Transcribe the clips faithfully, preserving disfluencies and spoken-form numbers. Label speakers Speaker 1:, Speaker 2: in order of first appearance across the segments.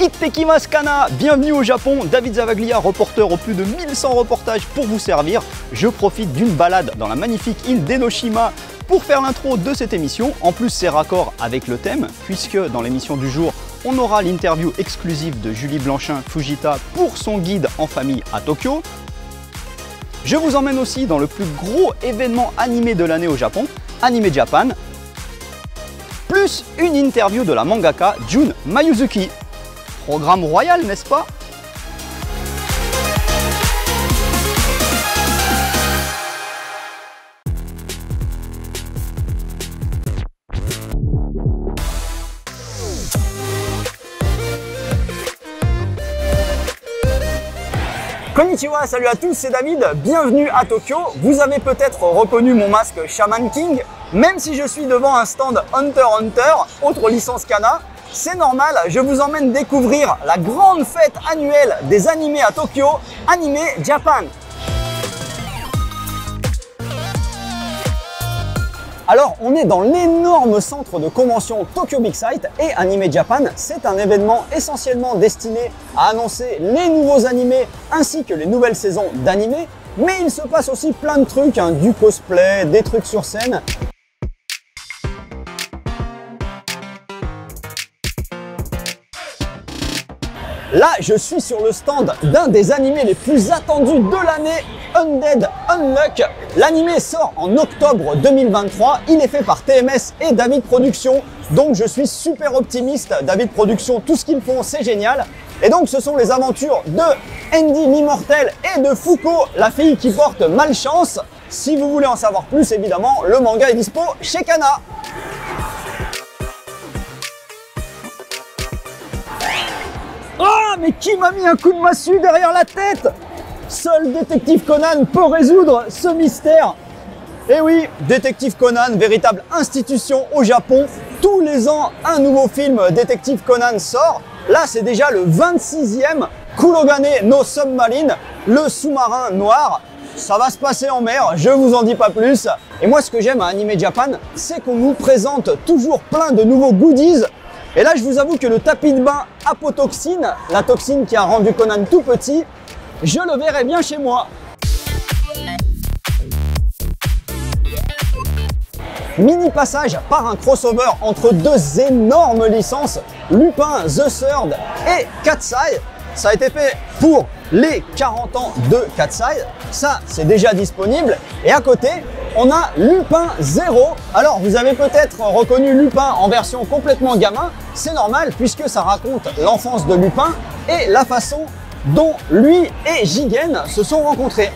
Speaker 1: Ittekimasu kana! Bienvenue au Japon, David Zavaglia, reporter aux plus de mille cent reportages pour vous servir. Je profite d'une balade dans la magnifique île d'Enoshima pour faire l'intro de cette émission. En plus, c'est raccord avec le thème, puisque dans l'émission du jour, on aura l'interview exclusive de Julie Blanchin-Fujita pour son guide en famille à Tokyo. Je vous emmène aussi dans le plus gros événement animé de l'année au Japon, Anime Japan, plus une interview de la mangaka Jun Mayuzuki. Programme royal, n'est-ce pas? Konnichiwa, salut à tous, c'est David, bienvenue à Tokyo. Vous avez peut-être reconnu mon masque Shaman King, même si je suis devant un stand Hunter x Hunter, autre licence Kana. C'est normal, je vous emmène découvrir la grande fête annuelle des animés à Tokyo, Anime Japan. Alors, on est dans l'énorme centre de convention Tokyo Big Sight et Anime Japan, c'est un événement essentiellement destiné à annoncer les nouveaux animés ainsi que les nouvelles saisons d'animés, mais il se passe aussi plein de trucs, hein, du cosplay, des trucs sur scène. Là, je suis sur le stand d'un des animés les plus attendus de l'année, Undead Unluck. L'animé sort en octobre deux mille vingt-trois. Il est fait par T M S et David Productions. Donc, je suis super optimiste. David Productions, tout ce qu'ils font, c'est génial. Et donc, ce sont les aventures de Andy l'immortel et de Fuko, la fille qui porte malchance. Si vous voulez en savoir plus, évidemment, le manga est dispo chez Kana. Ah, mais qui m'a mis un coup de massue derrière la tête? Seul Détective Conan peut résoudre ce mystère. Et oui, Détective Conan, véritable institution au Japon. Tous les ans, un nouveau film Détective Conan sort. Là, c'est déjà le vingt-sixième, Kurogane no Submarine, le sous-marin noir. Ça va se passer en mer, je vous en dis pas plus. Et moi, ce que j'aime à Anime Japan, c'est qu'on nous présente toujours plein de nouveaux goodies. Et là, je vous avoue que le tapis de bain apotoxine, la toxine qui a rendu Conan tout petit, je le verrai bien chez moi. Mini passage par un crossover entre deux énormes licences, Lupin the Third et Katsai. Ça a été fait pour les quarante ans de Katsai. Ça, c'est déjà disponible. Et à côté, on a Lupin Zero. Alors, vous avez peut-être reconnu Lupin en version complètement gamin. C'est normal puisque ça raconte l'enfance de Lupin et la façon dont lui et Jigen se sont rencontrés.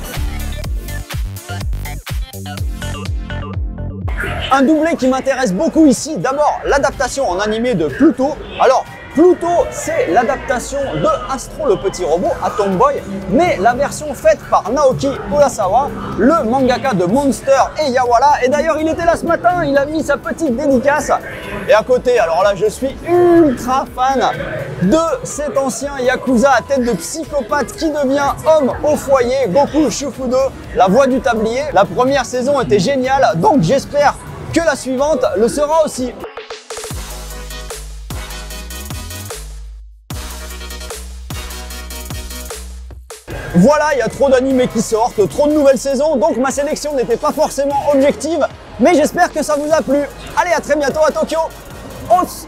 Speaker 1: Un doublé qui m'intéresse beaucoup ici, d'abord l'adaptation en animé de Pluto. Alors, Pluto, c'est l'adaptation de Astro le petit robot à Tomboy, mais la version faite par Naoki Urasawa, le mangaka de Monster et Yawara. Et d'ailleurs, il était là ce matin, il a mis sa petite dédicace. Et à côté, alors là, je suis ultra fan de cet ancien Yakuza à tête de psychopathe qui devient homme au foyer, Goku Shufudo, la voix du tablier. La première saison était géniale, donc j'espère que la suivante le sera aussi. Voilà, il y a trop d'animés qui sortent, trop de nouvelles saisons, donc ma sélection n'était pas forcément objective, mais j'espère que ça vous a plu. Allez, à très bientôt à Tokyo. On s...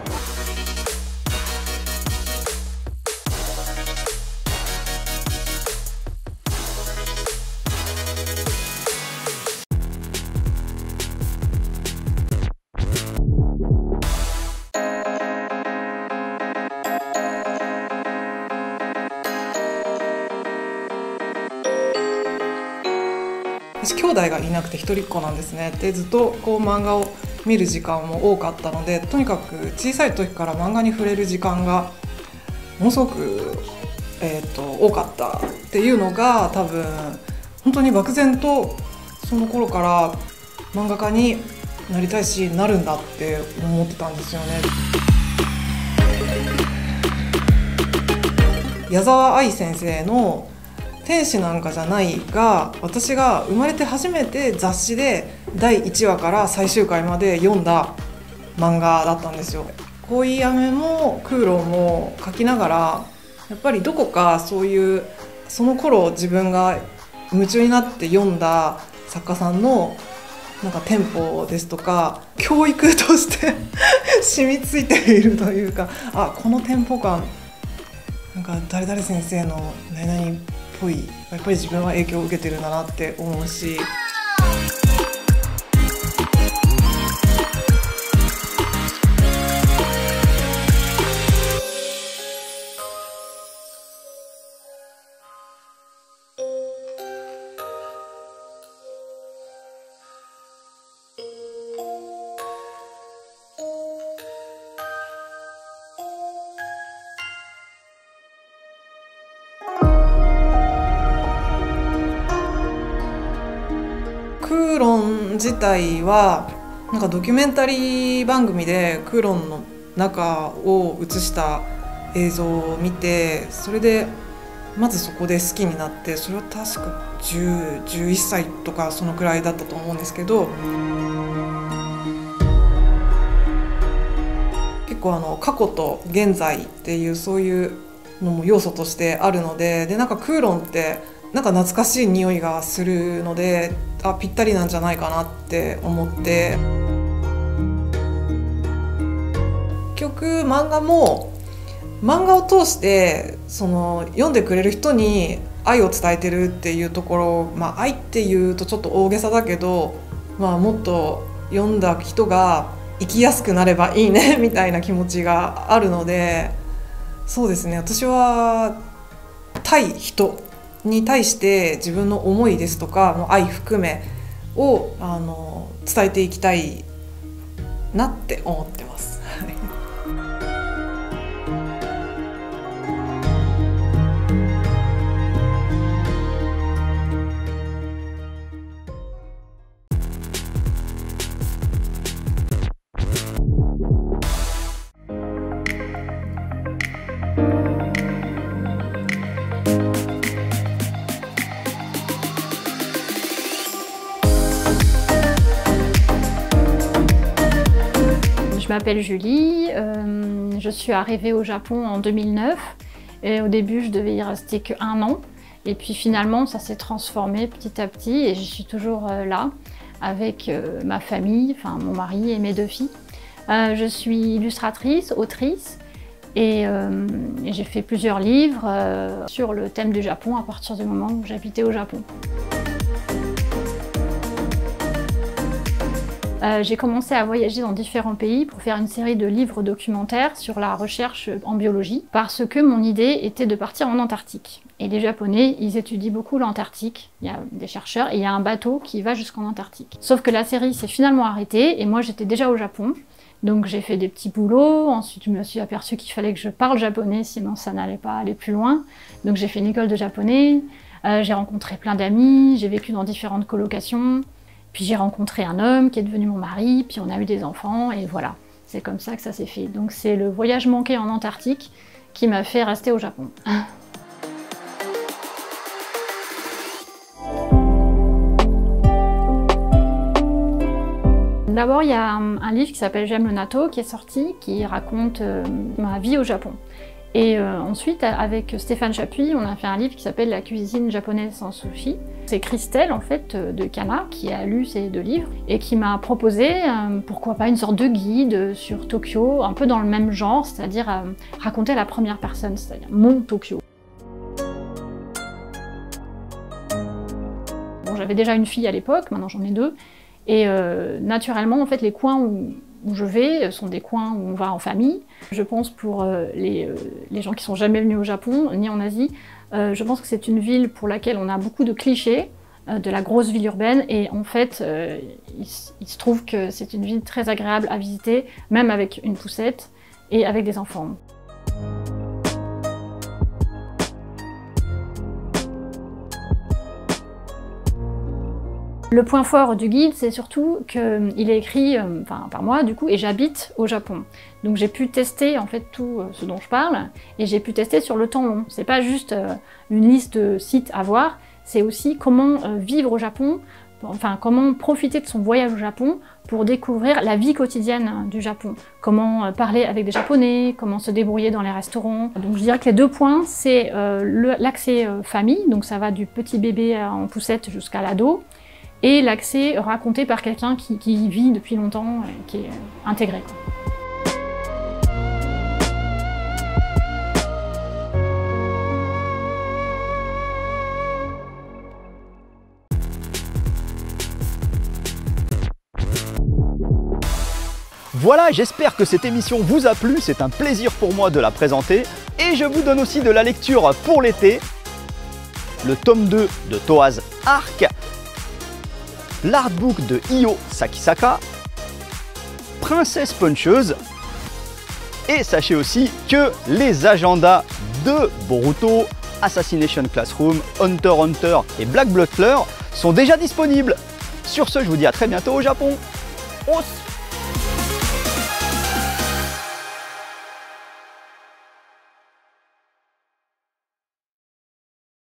Speaker 2: 私兄弟がいなくて一人っ子なんですね。でずっとこう漫画を見る時間も多かったので、とにかく小さい時から漫画に触れる時間がものすごく、えー、と多かったっていうのが多分本当に漠然とその頃から漫画家になりたいしなるんだって思ってたんですよね。矢沢愛先生の天使なんかじゃないが、私が生まれて初めて雑誌でだいいちわから最終回まで読んだ漫画だったんですよ。 恋雨も空論も書きながら、やっぱりどこかそういうその頃自分が夢中になって読んだ作家さんのなんかテンポですとか教育として染みついているというか、あ、このテンポ感なんか誰々先生の何々っぽい、やっぱり自分は影響を受けてるんだなって思うし。クーロン自体はなんかドキュメンタリー番組でクーロンの中を映した映像を見て、それでまずそこで好きになって、それは確かじゅう、じゅういっさいとかそのくらいだったと思うんですけど、結構あの過去と現在っていうそういうのも要素としてあるので、でなんかクーロンってなんか懐かしい匂いがするので、あ、ぴったりなんじゃないかなって思って、結局漫画も漫画を通してその読んでくれる人に愛を伝えてるっていうところ、まあ愛っていうとちょっと大げさだけど、まあもっと読んだ人が生きやすくなればいいねみたいな気持ちがあるので、そうですね、私は対人に対して自分の思いですとか愛含めをあの伝えていきたいなって思ってます。
Speaker 3: Je m'appelle Julie, euh, je suis arrivée au Japon en deux mille neuf et au début je devais y rester qu'un an et puis finalement ça s'est transformé petit à petit et je suis toujours euh, là avec euh, ma famille, enfin mon mari et mes deux filles. Euh, je suis illustratrice, autrice et, euh, et j'ai fait plusieurs livres euh, sur le thème du Japon à partir du moment où j'habitais au Japon. Euh, j'ai commencé à voyager dans différents pays pour faire une série de livres documentaires sur la recherche en biologie parce que mon idée était de partir en Antarctique. Et les Japonais, ils étudient beaucoup l'Antarctique. Il y a des chercheurs et il y a un bateau qui va jusqu'en Antarctique. Sauf que la série s'est finalement arrêtée et moi j'étais déjà au Japon. Donc j'ai fait des petits boulots, ensuite je me suis aperçue qu'il fallait que je parle japonais sinon ça n'allait pas aller plus loin. Donc j'ai fait une école de japonais, euh, j'ai rencontré plein d'amis, j'ai vécu dans différentes colocations. Puis j'ai rencontré un homme qui est devenu mon mari, puis on a eu des enfants, et voilà. C'est comme ça que ça s'est fait. Donc c'est le voyage manqué en Antarctique qui m'a fait rester au Japon. D'abord, il y a un, un livre qui s'appelle J'aime le natto qui est sorti, qui raconte euh, ma vie au Japon. Et euh, ensuite, avec Stéphane Chapuis, on a fait un livre qui s'appelle La cuisine japonaise sans sushi. C'est Christelle, en fait, de Kana, qui a lu ces deux livres et qui m'a proposé, euh, pourquoi pas, une sorte de guide sur Tokyo, un peu dans le même genre, c'est-à-dire euh, raconter à la première personne, c'est-à-dire mon Tokyo. Bon, j'avais déjà une fille à l'époque, maintenant j'en ai deux, et euh, naturellement, en fait, les coins où où je vais sont des coins où on va en famille. Je pense pour euh, les, euh, les gens qui sont jamais venus au Japon, ni en Asie, euh, je pense que c'est une ville pour laquelle on a beaucoup de clichés, euh, de la grosse ville urbaine, et en fait, euh, il, il se trouve que c'est une ville très agréable à visiter, même avec une poussette et avec des enfants. Le point fort du guide, c'est surtout qu'il est écrit euh, enfin, par moi, du coup, et j'habite au Japon. Donc j'ai pu tester en fait tout euh, ce dont je parle, et j'ai pu tester sur le temps long. C'est pas juste euh, une liste de sites à voir, c'est aussi comment euh, vivre au Japon enfin comment profiter de son voyage au Japon pour découvrir la vie quotidienne du Japon. Comment parler avec des Japonais, comment se débrouiller dans les restaurants. Donc je dirais que les deux points, c'est euh, l'accès euh, famille, donc ça va du petit bébé en poussette jusqu'à l'ado, et l'accès raconté par quelqu'un qui, qui vit depuis longtemps, et qui est intégré.
Speaker 1: Voilà, j'espère que cette émission vous a plu, c'est un plaisir pour moi de la présenter. Et je vous donne aussi de la lecture pour l'été. Le tome deux de Toaz Arc, l'artbook de Io Sakisaka, Princesse Puncheuse. Et sachez aussi que les agendas de Boruto, Assassination Classroom, Hunter x Hunter et Black Butler sont déjà disponibles. Sur ce, je vous dis à très bientôt au Japon. Os